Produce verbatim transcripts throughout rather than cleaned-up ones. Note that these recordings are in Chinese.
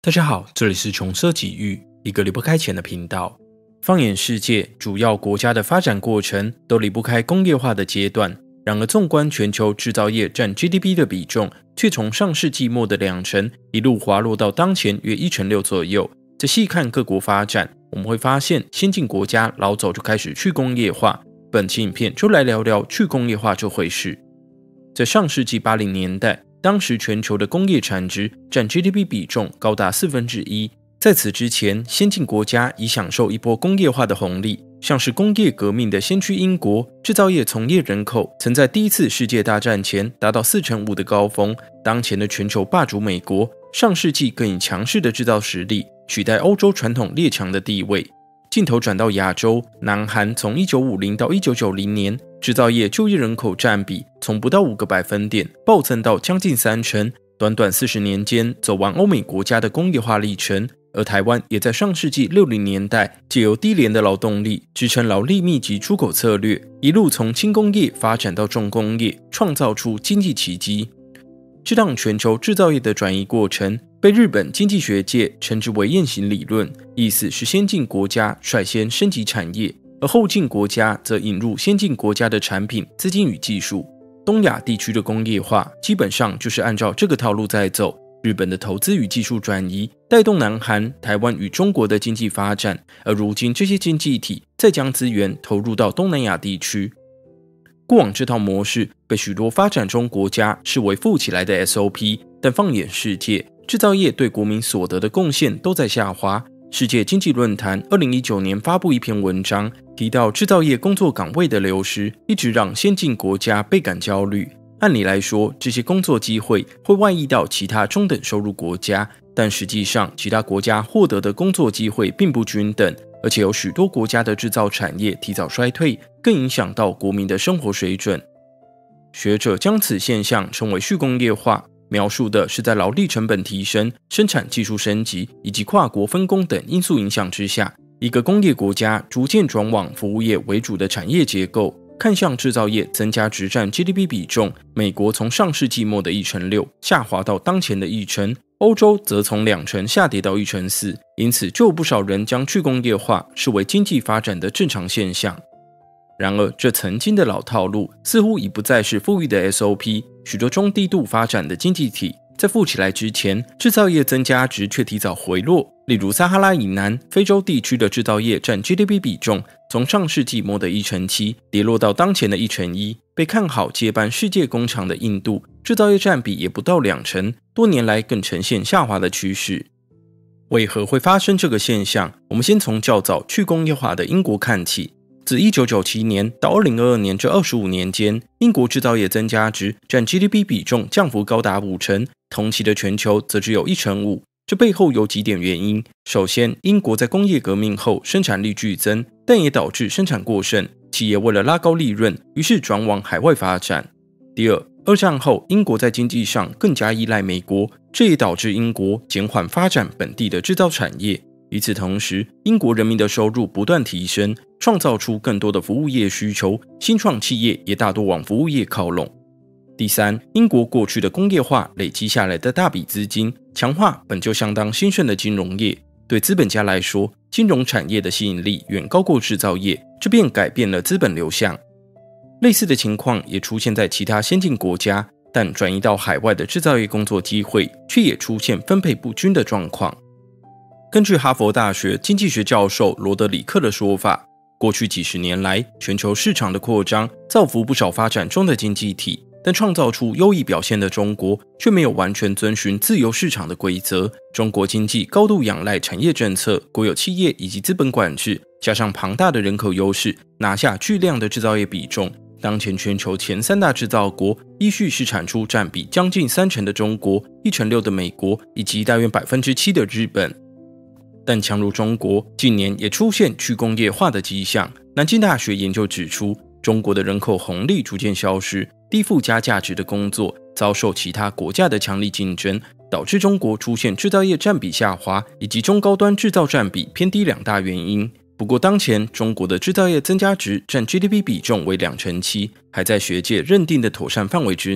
大家好，这里是穷奢极欲，一个离不开钱的频道。放眼世界，主要国家的发展过程都离不开工业化的阶段。然而，纵观全球制造业占 G D P 的比重，却从上世纪末的两成一路滑落到当前约一成六左右。再细看各国发展，我们会发现先进国家老早就开始去工业化。本期影片就来聊聊去工业化这回事。在上世纪八零年代，当时全球的工业产值占 G D P 比重高达四分之一。在此之前，先进国家已享受一波工业化的红利，像是工业革命的先驱英国，制造业从业人口曾在第一次世界大战前达到四成五的高峰。当前的全球霸主美国，上世纪更以强势的制造实力取代欧洲传统列强的地位。镜头转到亚洲，南韩从一九五零到一九九零年，制造业就业人口占比从不到五个百分点暴增到将近三成，短短四十年间走完欧美国家的工业化历程。而台湾也在上世纪六零年代借由低廉的劳动力支撑劳力密集出口策略，一路从轻工业发展到重工业，创造出经济奇迹。这档全球制造业的转移过程被日本经济学界称之为雁行理论，意思是先进国家率先升级产业，而后进国家则引入先进国家的产品、资金与技术。东亚地区的工业化基本上就是按照这个套路在走。日本的投资与技术转移带动南韩、台湾与中国的经济发展，而如今这些经济体再将资源投入到东南亚地区。过往这套模式被许多发展中国家视为富起来的 S O P， 但放眼世界，制造业对国民所得的贡献都在下滑。世界经济论坛二零一九年发布一篇文章，提到制造业工作岗位的流失一直让先进国家倍感焦虑。按理来说，这些工作机会会外溢到其他中等收入国家，但实际上其他国家获得的工作机会并不均等，而且有许多国家的制造产业提早衰退，更影响到国民的生活水准。学者将此现象称为去工业化，描述的是在劳力成本提升、生产技术升级以及跨国分工等因素影响之下，一个工业国家逐渐转往服务业为主的产业结构。看向制造业增加直占 G D P 比重，美国从上世纪末的一成六下滑到当前的一成，欧洲则从两成下跌到一成四，因此就有不少人将去工业化视为经济发展的正常现象。然而，这曾经的老套路似乎已不再是富裕的 S O P， 许多中低度发展的经济体在富起来之前，制造业增加值却提早回落。例如撒哈拉以南、非洲地区的制造业占 G D P 比重，从上世纪末的一成七跌落到当前的一成一。被看好接班世界工厂的印度，制造业占比也不到两成，多年来更呈现下滑的趋势。为何会发生这个现象？我们先从较早去工业化的英国看起。自一九九七年到二零二二年这二十五年间，英国制造业增加值占 G D P 比重降幅高达五成，同期的全球则只有一成五。这背后有几点原因。首先，英国在工业革命后生产力剧增，但也导致生产过剩，企业为了拉高利润，于是转往海外发展。第二，二战后英国在经济上更加依赖美国，这也导致英国减缓发展本地的制造产业。与此同时，英国人民的收入不断提升，创造出更多的服务业需求，新创企业也大多往服务业靠拢。第三，英国过去的工业化累积下来的大笔资金，强化本就相当兴盛的金融业。对资本家来说，金融产业的吸引力远高过制造业，这便改变了资本流向。类似的情况也出现在其他先进国家，但转移到海外的制造业工作机会，却也出现分配不均的状况。根据哈佛大学经济学教授罗德里克的说法，过去几十年来，全球市场的扩张造福不少发展中的经济体，但创造出优异表现的中国却没有完全遵循自由市场的规则。中国经济高度仰赖产业政策、国有企业以及资本管制，加上庞大的人口优势，拿下巨量的制造业比重。当前全球前三大制造国依序是产出占比将近三成的中国、一成六的美国以及大约百分之七的日本。但强如中国，近年也出现去工业化的迹象。南京大学研究指出，中国的人口红利逐渐消失，低附加价值的工作遭受其他国家的强力竞争，导致中国出现制造业占比下滑以及中高端制造占比偏低两大原因。不过当前中国的制造业增加值占 G D P 比重为两成七，还在学界认定的妥善范围之内，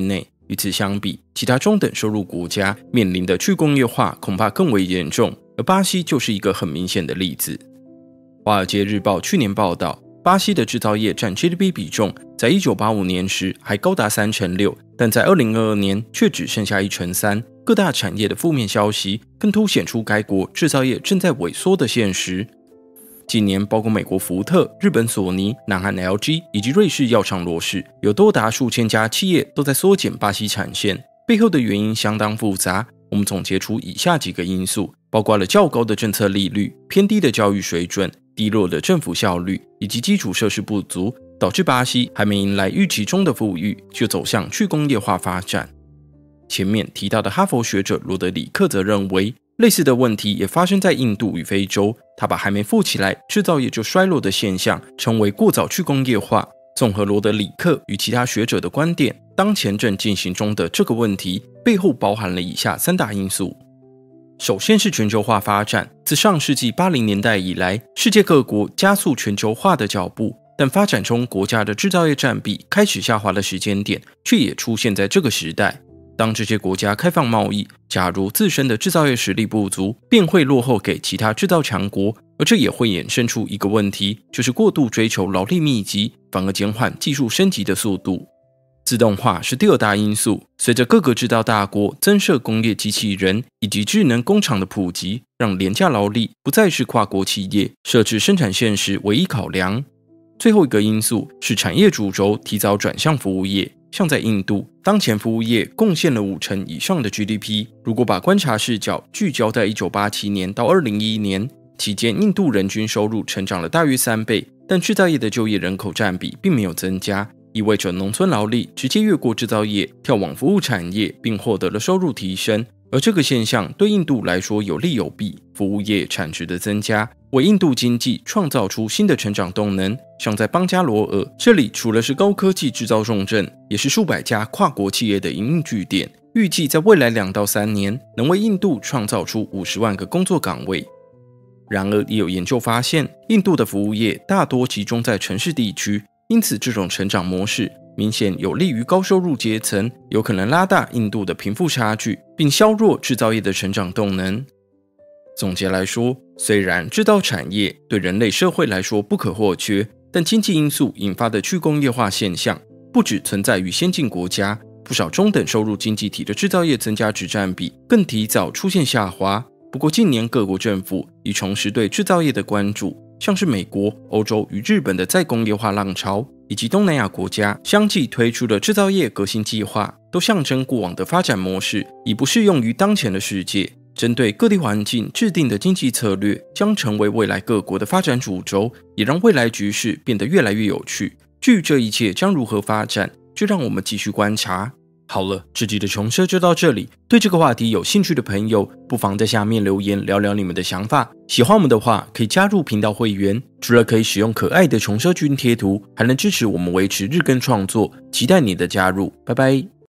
与此相比，其他中等收入国家面临的去工业化恐怕更为严重，而巴西就是一个很明显的例子。华尔街日报去年报道，巴西的制造业占 G D P 比重在一九八五年时还高达三成六，但在二零二二年却只剩下一成三。各大产业的负面消息更凸显出该国制造业正在萎缩的现实。近年，包括美国福特、日本索尼、南韩 L G 以及瑞士药厂罗氏，有多达数千家企业都在缩减巴西产线，背后的原因相当复杂。我们总结出以下几个因素，包括了较高的政策利率、偏低的教育水准、低落的政府效率以及基础设施不足，导致巴西还没迎来预期中的富裕，就走向去工业化发展。前面提到的哈佛学者罗德里克则认为，类似的问题也发生在印度与非洲，他把还没富起来，制造业就衰落的现象称为过早去工业化。综合罗德里克与其他学者的观点，当前正进行中的这个问题背后包含了以下三大因素。首先是全球化发展，自上世纪八零年代以来，世界各国加速全球化的脚步，但发展中国家的制造业占比开始下滑的时间点，却也出现在这个时代。当这些国家开放贸易，假如自身的制造业实力不足，便会落后给其他制造强国，而这也会衍生出一个问题，就是过度追求劳力密集，反而减缓技术升级的速度。自动化是第二大因素，随着各个制造大国增设工业机器人以及智能工厂的普及，让廉价劳力不再是跨国企业设置生产线时唯一考量。最后一个因素是产业主轴提早转向服务业，像在印度，当前服务业贡献了五成以上的 G D P。 如果把观察视角聚焦在一九八七年到二零一一年期间，印度人均收入成长了大约三倍，但制造业的就业人口占比并没有增加，意味着农村劳力直接越过制造业跳往服务产业，并获得了收入提升。而这个现象对印度来说有利有弊，服务业产值的增加为印度经济创造出新的成长动能。像在邦加罗尔，这里除了是高科技制造重镇，也是数百家跨国企业的营运据点，预计在未来两到三年能为印度创造出五十万个工作岗位。然而也有研究发现，印度的服务业大多集中在城市地区，因此这种成长模式明显有利于高收入阶层，有可能拉大印度的贫富差距，并削弱制造业的成长动能。总结来说，虽然制造产业对人类社会来说不可或缺，但经济因素引发的去工业化现象不只存在于先进国家，不少中等收入经济体的制造业增加值占比更提早出现下滑。不过近年各国政府已重拾对制造业的关注，像是美国、欧洲与日本的再工业化浪潮，以及东南亚国家相继推出的制造业革新计划，都象征过往的发展模式已不适用于当前的世界。针对各地环境制定的经济策略将成为未来各国的发展主轴，也让未来局势变得越来越有趣。至于这一切将如何发展，就让我们继续观察。好了，这集的穷奢就到这里。对这个话题有兴趣的朋友，不妨在下面留言聊聊你们的想法。喜欢我们的话，可以加入频道会员，除了可以使用可爱的穷奢君贴图，还能支持我们维持日更创作。期待你的加入，拜拜。